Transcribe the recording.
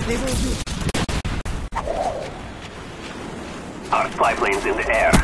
They will do. Our spy plane's in the air.